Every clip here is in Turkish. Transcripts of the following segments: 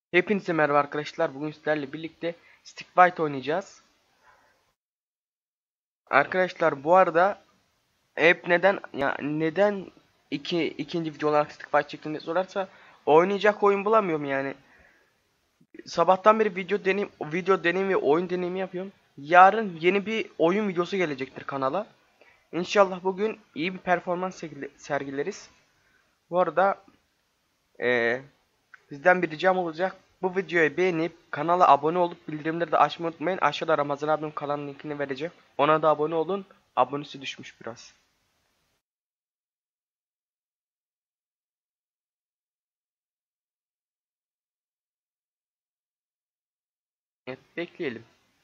Hepinize merhaba arkadaşlar. Bugün sizlerle birlikte Stick Fight oynayacağız. Arkadaşlar bu arada hep neden ikinci video olarak Stick Fight çektim diye sorarsa oynayacak oyun bulamıyorum yani. Sabahtan beri video deneyim ve oyun deneyimi yapıyorum. Yarın yeni bir oyun videosu gelecektir kanala. İnşallah bugün iyi bir performans sergileriz. Bu arada sizden bir ricam olacak. Bu videoyu beğenip kanala abone olup bildirimleri de açmayı unutmayın. Aşağıda Ramazan abim kanalın linkini vereceğim. Ona da abone olun. Abonesi düşmüş biraz. Evet, bekleyelim.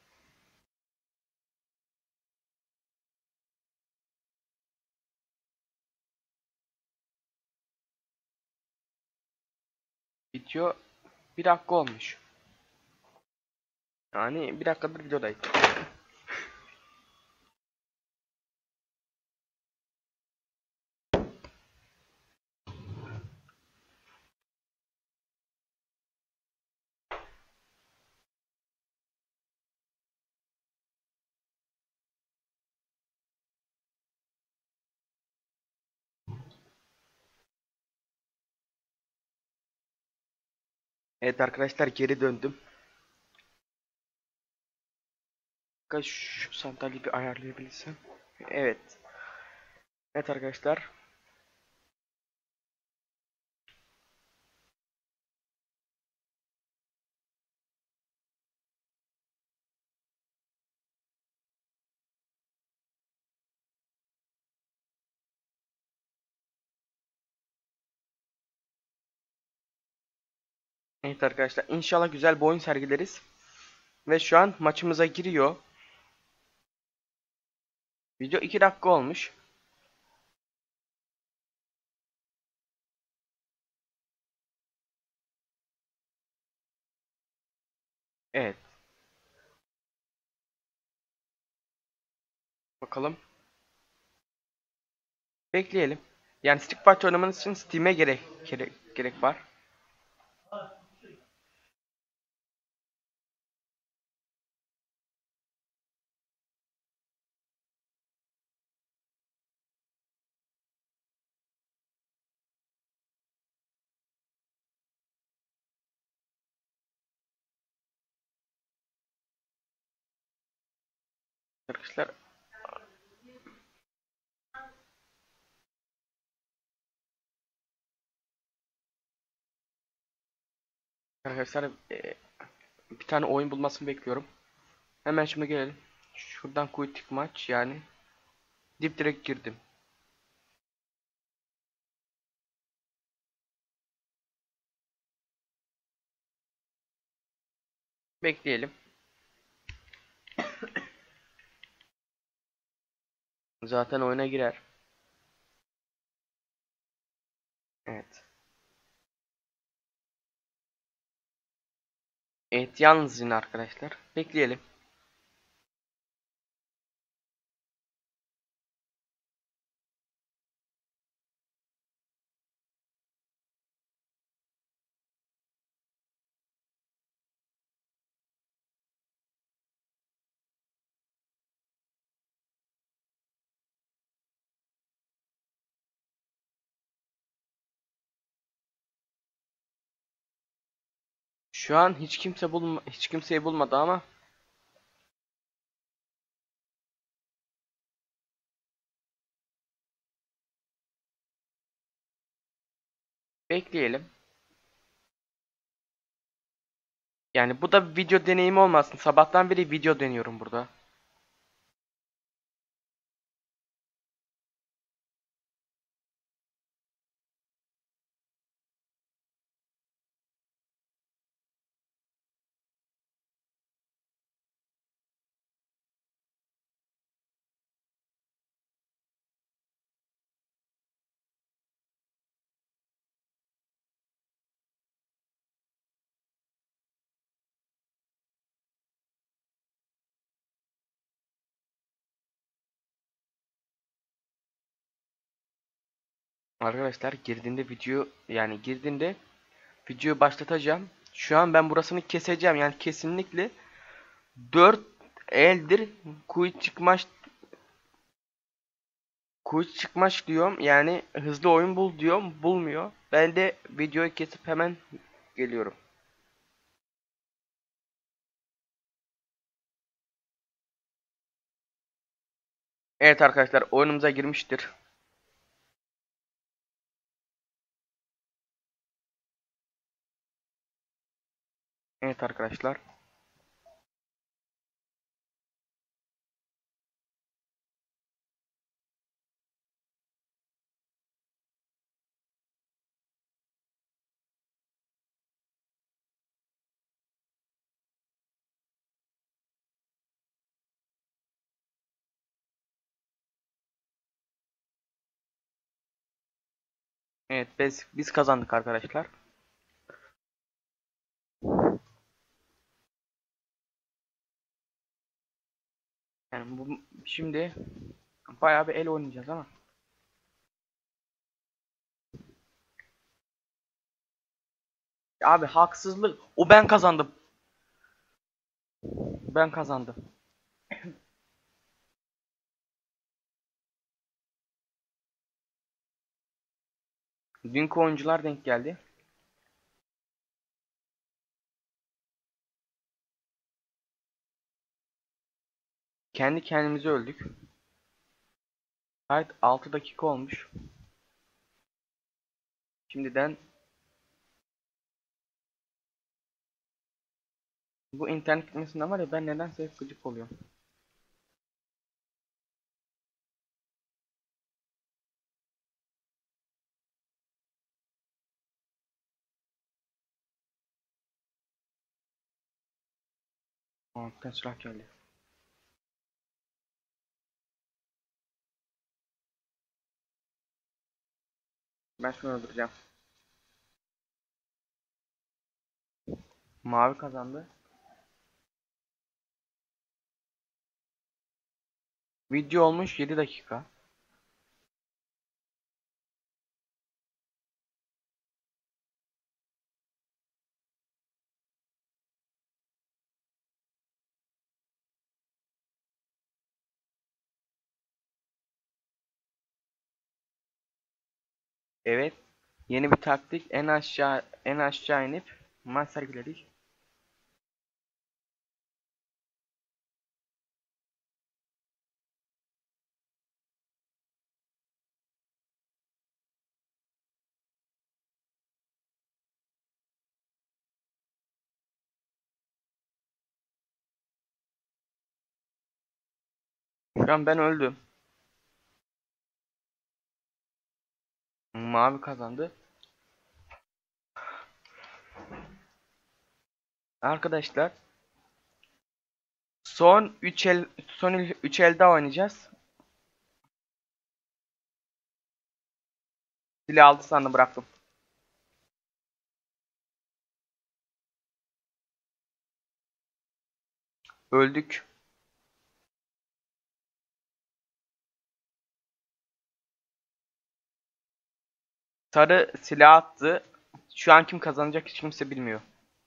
Video 1 dakika olmuş. Yani 1 dakikadır videodayız. Evet arkadaşlar, geri döndüm. Şu sandalyeyi bir ayarlayabilsem. Evet. Evet arkadaşlar. Evet arkadaşlar, İnşallah güzel bir oyun sergileriz. Ve şu an maçımıza giriyor. Video 2 dakika olmuş. Evet. Bakalım. Bekleyelim. Yani Stick Fight oynamanız için Steam'e gerek var. Arkadaşlar, arkadaşlar bir tane oyun bulmasını bekliyorum. Hemen şimdi gelelim. Şuradan quick maç, yani dip direkt girdim. Bekleyelim. Zaten oyuna girer. Evet. Evet, yalnız yine arkadaşlar. Bekleyelim. Şu an hiç kimseyi bulmadı ama bekleyelim. Yani bu da bir video deneyimi olmasın. Sabahtan beri video deniyorum burada. Arkadaşlar, girdiğinde videoyu başlatacağım. Şu an ben burasını keseceğim. Yani kesinlikle 4 eldir kuyu çıkmaş diyorum. Yani hızlı oyun bul diyorum. Bulmuyor. Ben de videoyu kesip hemen geliyorum. Evet arkadaşlar, oyunumuza girmiştir. Evet arkadaşlar. Evet, biz kazandık arkadaşlar. Yani bu şimdi bayağı bir el oynayacağız ama. Abi haksızlık. Ben kazandım. Ben kazandım. Dünkü oyuncular denk geldi. Kendi kendimize öldük. Gayet 6 dakika olmuş. Şimdiden bu internet gitmesinden var ya, ben nedense hep gıcık oluyorum. Alttan silah geldi. Ben şunu öldüreceğim. Mavi kazandı. Video olmuş 7 dakika. Evet. Yeni bir taktik. En aşağı inip maç sergiledik. Şu an ben öldüm. Mavi kazandı. Arkadaşlar, son 3 el daha oynayacağız. Silah 6 sandım, bıraktım. Öldük. Sarı silah attı. Şu an kim kazanacak hiç kimse bilmiyor.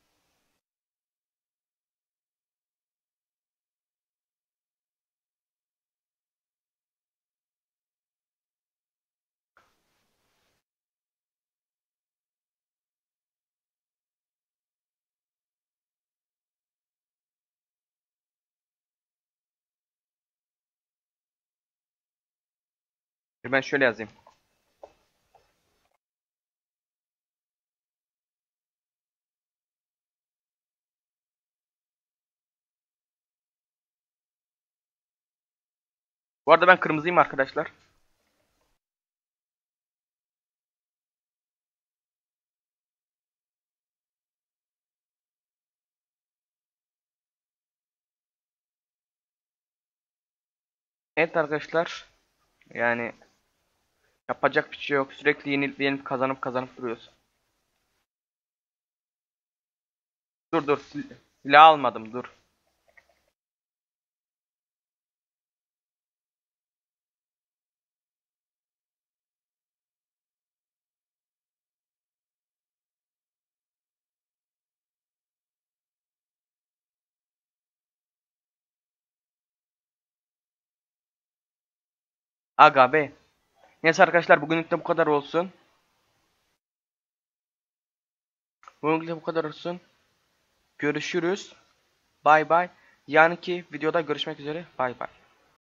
Ben şöyle yazayım. Bu arada ben kırmızıyım arkadaşlar. Evet arkadaşlar. Yani yapacak bir şey yok. Sürekli yenilip kazanıp kazanıp duruyoruz. Dur dur. Silah almadım, dur. Aga be. Neyse arkadaşlar, bugünlük de bu kadar olsun. Bugünlük de bu kadar olsun. Görüşürüz. Bay bay. Yarınki videoda görüşmek üzere. Bay bay.